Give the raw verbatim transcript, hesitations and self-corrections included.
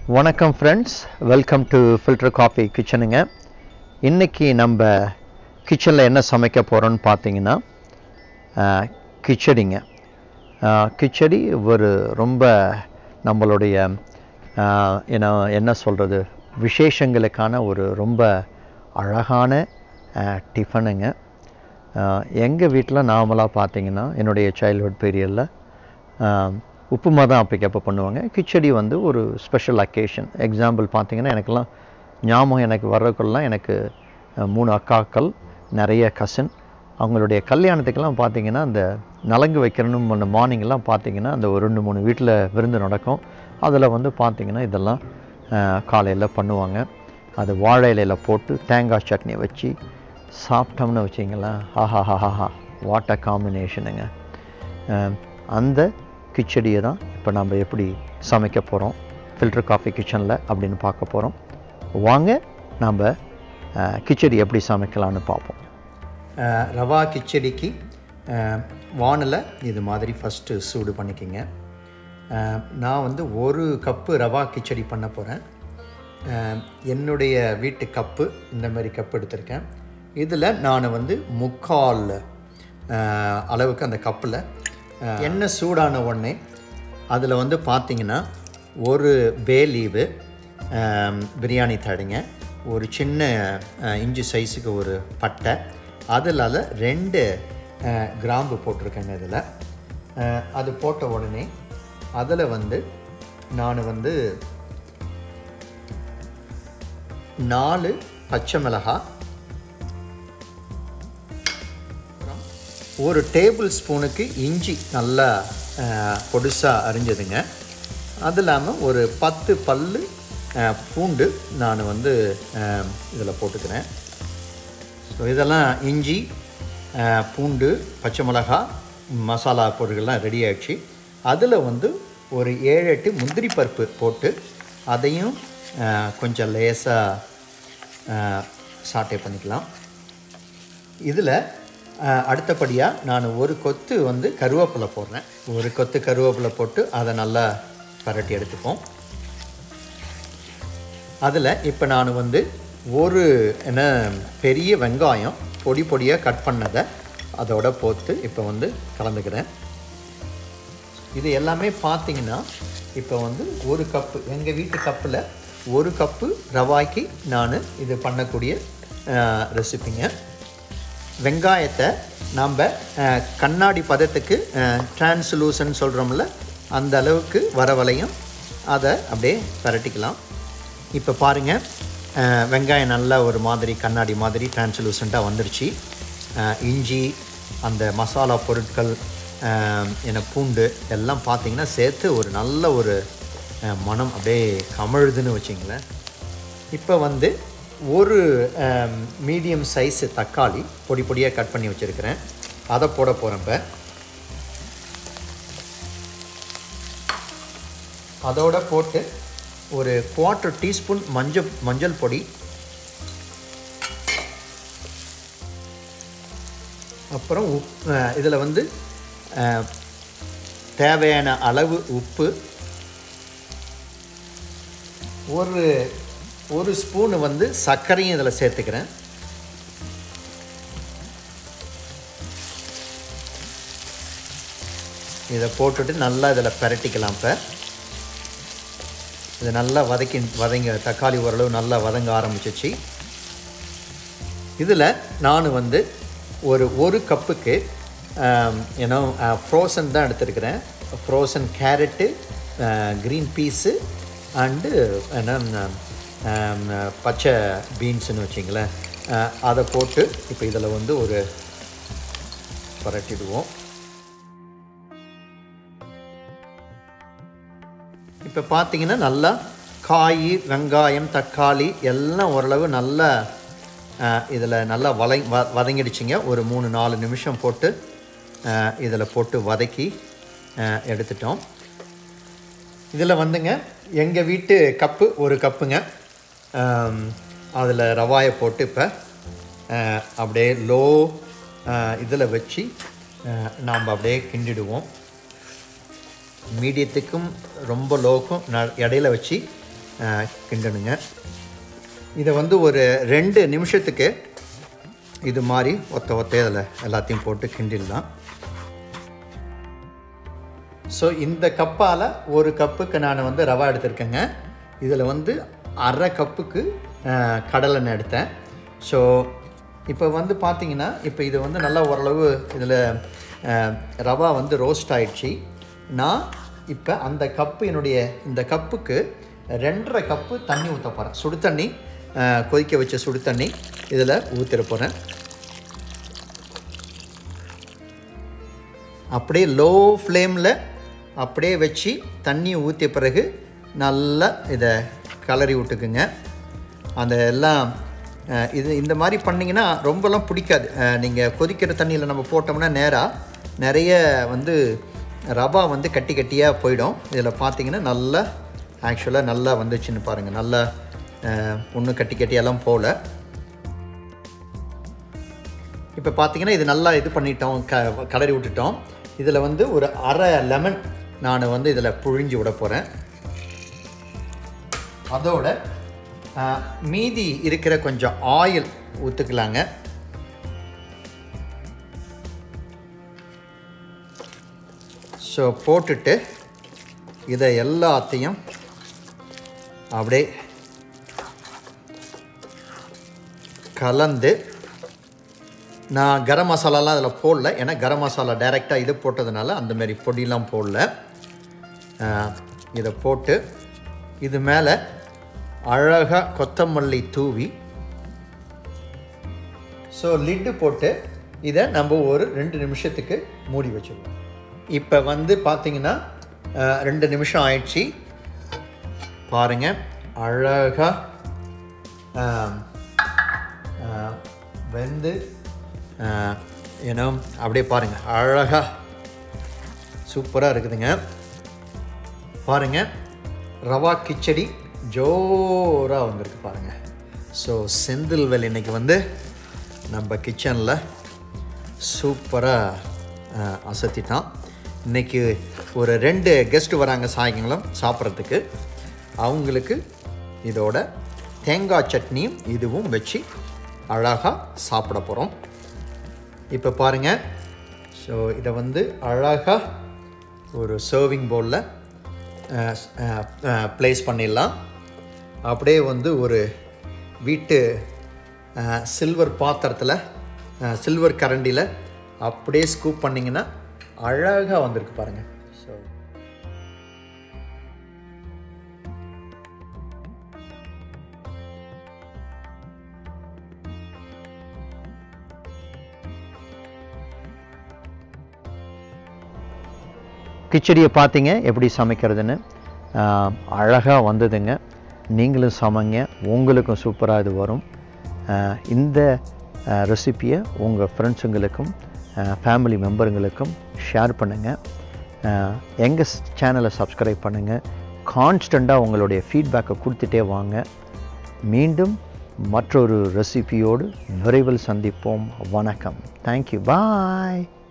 வணக்கம் friends, welcome to filter coffee கிச்சனுங்க. இன்றைக்கி நம்ம கிச்சனில் என்ன சமைக்க போகிறோன்னு பார்த்தீங்கன்னா கிச்சடிங்க. கிச்சடி ஒரு ரொம்ப நம்மளுடைய என்ன என்ன சொல்கிறது விசேஷங்களுக்கான ஒரு ரொம்ப அழகான டிஃபனுங்க. எங்கள் வீட்டில் நார்மலாக பார்த்தீங்கன்னா என்னுடைய சைல்ட்ஹுட் பீரியடில் உப்புமா தான் அப்பக்கப்போ பண்ணுவாங்க. கிச்சடி வந்து ஒரு ஸ்பெஷல் அக்கேஷன். எக்ஸாம்பிள் பார்த்தீங்கன்னா எனக்கெல்லாம் ஞாபகம் எனக்கு வர்றதுக்கெல்லாம் எனக்கு மூணு அக்காக்கள், நிறைய கசின். அவங்களுடைய கல்யாணத்துக்கெல்லாம் பார்த்தீங்கன்னா அந்த நலங்கு வைக்கணும் அந்த மார்னிங்கெல்லாம் பார்த்தீங்கன்னா அந்த ஒரு ரெண்டு மூணு வீட்டில் விருந்து நடக்கும். அதில் வந்து பார்த்திங்கன்னா இதெல்லாம் காலையில் பண்ணுவாங்க. அது வாழை இலையில் போட்டு தேங்காய் சட்னி வச்சு சாப்பிட்டோம்னு வச்சிங்களேன், ஆஹா ஹா ஹா வாட் அ காம்பினேஷனுங்க. அந்த கிச்சடியை தான் இப்போ நம்ம எப்படி சமைக்க போகிறோம் ஃபில்டர் காஃபி கிச்சனில் அப்படின்னு பார்க்க போகிறோம். வாங்க நம்ம கிச்சடி எப்படி சமைக்கலான்னு பார்ப்போம். ரவா கிச்சடிக்கு வானில் இது மாதிரி ஃபஸ்ட்டு சூடு பண்ணிக்கிங்க. நான் வந்து ஒரு கப்பு ரவா கிச்சடி பண்ண போகிறேன். என்னுடைய வீட்டு கப்பு இந்த மாதிரி கப்பு எடுத்திருக்கேன். இதில் நான் வந்து முக்கால் அளவுக்கு அந்த கப்பில் எண்ணெய் சூடான உடனே அதில் வந்து பார்த்திங்கன்னா ஒரு பே லீவு, பிரியாணி தழைங்க, ஒரு சின்ன இஞ்சி சைஸுக்கு ஒரு பட்டை, அதில் அதில் ரெண்டு கிராம்பு போட்டிருக்கேங்க. இதில் அது போட்ட உடனே அதில் வந்து நான் வந்து நாலு பச்சை மிளகாய், ஒரு டேபிள் ஸ்பூனுக்கு இஞ்சி நல்லா பொடிசாக அரிஞ்சதுங்க. அது இல்லாமல் ஒரு பத்து பல் பூண்டு நான் வந்து இதில் போட்டுக்கிறேன். ஸோ இதெல்லாம் இஞ்சி, பூண்டு, பச்சை மிளகாய், மசாலா பொருட்கள்லாம் ரெடி ஆகிடுச்சு. அதில் வந்து ஒரு ஏழு எட்டு முந்திரி பருப்பு போட்டு அதையும் கொஞ்சம் லேசாக சாட்டே பண்ணிக்கலாம். இதில் அடுத்தபடியாக நான் ஒரு கொத்து வந்து கருவேப்பிலை போடுறேன். ஒரு கொத்து கருவேப்பிலை போட்டு அதை நல்லா பரட்டி எடுத்துப்போம். அதில் இப்போ நான் வந்து ஒரு என்ன பெரிய வெங்காயம் பொடி பொடியாக கட் பண்ணதை அதோட போட்டு இப்போ வந்து கலந்துக்கிறேன். இது எல்லாமே பார்த்திங்கன்னா இப்போ வந்து ஒரு கப்பு, எங்கள் வீட்டு கப்பில் ஒரு கப்பு ரவாய்க்கு நான் இது பண்ணக்கூடிய ரெசிப்பிங்க. வெங்காயத்தை நாம் கண்ணாடி பதத்துக்கு டிரான்ஸ்லூசன் சொல்கிறோம்ல, அந்த அளவுக்கு வர வரையும் அதை அப்படியே பரட்டிக்கலாம். இப்போ பாருங்கள், வெங்காயம் நல்லா ஒரு மாதிரி கண்ணாடி மாதிரி டிரான்ஸ்லூசண்ட்டாக வந்துருச்சு. இஞ்சி, அந்த மசாலா பொருட்கள், என்ன பூண்டு எல்லாம் பார்த்திங்கன்னா சேர்த்து ஒரு நல்ல ஒரு மனம் அப்படியே கமழுதுன்னு வச்சிங்களேன். இப்போ வந்து ஒரு மீடியம் சைஸு தக்காளி பொடி பொடியாக கட் பண்ணி வச்சுருக்கிறேன். அதை போட போகிறப்ப அதோட போட்டு ஒரு குவார்ட்டர் டீஸ்பூன் மஞ்சள் மஞ்சள் பொடி, அப்புறம் உப் இதில் வந்து தேவையான அளவு உப்பு, ஒரு ஒரு ஸ்பூனு வந்து சர்க்கரையும் இதில் சேர்த்துக்கிறேன். இதை போட்டுட்டு நல்லா இதில் பரட்டிக்கலாம். இப்போ இதை நல்லா வதக்கி வதங்க தக்காளி ஓரளவு நல்லா வதங்க ஆரம்பிச்சிச்சு. இதில் நான் வந்து ஒரு ஒரு கப்புக்கு ஏன்னா ஃப்ரோசன் தான் எடுத்துருக்கிறேன். Frozen carrot, green peas and என்ன பச்சை பீன்ஸுன்னு வச்சிங்களேன், அதை போட்டு இப்போ இதில் வந்து ஒரு பரட்டிடுவோம். இப்போ பார்த்திங்கன்னா நல்லா காய், வெங்காயம், தக்காளி எல்லாம் ஓரளவு நல்லா இதில் நல்லா வதை வ வதங்கிடுச்சிங்க. ஒரு மூணு நாலு நிமிஷம் போட்டு இதில் போட்டு வதக்கி எடுத்துட்டோம். இதில் வந்துங்க எங்கள் வீட்டு கப்பு ஒரு கப்புங்க. அதில் ரவாயை போட்டு இப்போ அப்படியே லோ இதில் வச்சு நாம் அப்படியே கிண்டிடுவோம். மீடியத்துக்கும் ரொம்ப லோக்கும் ந இடையில வச்சு கிண்டணுங்க. இதை வந்து ஒரு ரெண்டு நிமிஷத்துக்கு இது மாதிரி ஒத்த ஒத்த இதில் எல்லாத்தையும் போட்டு கிண்டிடலாம். ஸோ இந்த கப்பால் ஒரு கப்புக்கு நான் வந்து ரவா எடுத்திருக்கேங்க. இதில் வந்து அரை கப்புக்கு கடலெண்ணெய் எடுத்தேன். ஸோ இப்போ வந்து பார்த்திங்கன்னா இப்போ இது வந்து நல்லா ஓரளவு இதில் ரவா வந்து ரோஸ்ட் ஆகிடுச்சு. நான் இப்போ அந்த கப்பு என்னுடைய இந்த கப்புக்கு ரெண்டரை கப்பு தண்ணி ஊற்ற போகிறேன். சுடு தண்ணி, கொதிக்க வச்ச சுடு தண்ணி இதில் ஊற்றிட போகிறேன். அப்படியே லோ ஃப்ளேமில் அப்படியே வச்சு தண்ணி ஊற்றிய பிறகு நல்லா இதை கலரி விட்டுக்குங்க. அந்த எல்லாம் இது இந்த மாதிரி பண்ணிங்கன்னா ரொம்பலாம் பிடிக்காது. நீங்கள் கொதிக்கிற தண்ணியில் நம்ம போட்டோம்னா நேராக நிறைய வந்து ரவா வந்து கட்டி கட்டியாக போயிடும். இதில் பார்த்திங்கன்னா நல்லா ஆக்சுவலாக நல்லா வந்துச்சுன்னு பாருங்கள். நல்லா ஒன்றும் கட்டி கட்டியெல்லாம் போகல. இப்போ பார்த்திங்கன்னா இது நல்லா இது பண்ணிட்டோம், க கலரி விட்டுட்டோம். இதில் வந்து ஒரு அரை லெமன் நான் வந்து இதில் புழிஞ்சு விட போகிறேன். அதோட மீதி இருக்கிற கொஞ்சம் ஆயில் ஊற்றுக்கலாங்க. ஸோ போட்டுட்டு இதை எல்லாத்தையும் அப்படியே கலந்து, நான் கரம் மசாலாலாம் அதில் போடல, ஏன்னா கரம் மசாலா டைரெக்டாக இது போட்டதுனால அந்தமாரி பொடியெலாம் போடல. இதை போட்டு இது மேலே அழகாக கொத்தமல்லி தூவி, ஸோ லிட்டு போட்டு இதை நம்ம ஒரு ரெண்டு நிமிஷத்துக்கு மூடி வச்சுருவோம். இப்போ வந்து பார்த்திங்கன்னா ரெண்டு நிமிஷம் ஆயிடுச்சு பாருங்கள். அழகாக வெந்து ஏன்னா அப்படியே பாருங்கள், அழகாக சூப்பராக இருக்குதுங்க. பாருங்கள், ரவா கிச்சடி ஜோராக வந்திருக்கு பாருங்கள். ஸோ செந்தில்வேல் இன்றைக்கி வந்து நம்ம கிச்சனில் சூப்பராக அசத்திட்டான். இன்றைக்கி ஒரு ரெண்டு கெஸ்ட்டு வராங்க சாயங்காலம் சாப்பிட்றதுக்கு. அவங்களுக்கு இதோட தேங்காய் சட்னியும் இதுவும் வச்சு அழகாக சாப்பிட போகிறோம். இப்போ பாருங்கள், ஸோ இதை வந்து அழகாக ஒரு சர்விங் பவுலில் ப்ளேஸ் பண்ணிடலாம். அப்படியே வந்து ஒரு வீட்டு சில்வர் பாத்திரத்தில், சில்வர் கரண்டியில் அப்படியே ஸ்கூப் பண்ணிங்கன்னா அழகாக வந்திருக்கு பாருங்கள். ஸோ கிச்சடியை பார்த்தீங்க எப்படி சமைக்கிறதுன்னு. அழகாக வந்ததுங்க. நீங்களும் சமைங்க, உங்களுக்கும் சூப்பராக இது வரும். இந்த ரெசிப்பியை உங்கள் ஃப்ரெண்ட்ஸுங்களுக்கும் ஃபேமிலி மெம்பருங்களுக்கும் ஷேர் பண்ணுங்கள். எங்கள் சேனலை சப்ஸ்கிரைப் பண்ணுங்கள். கான்ஸ்டண்ட்டாக உங்களுடைய ஃபீட்பேக்கை கொடுத்துட்டே வாங்க. மீண்டும் மற்றொரு ரெசிபியோடு விரைவில் சந்திப்போம். வணக்கம். தேங்க்யூ. பாய்.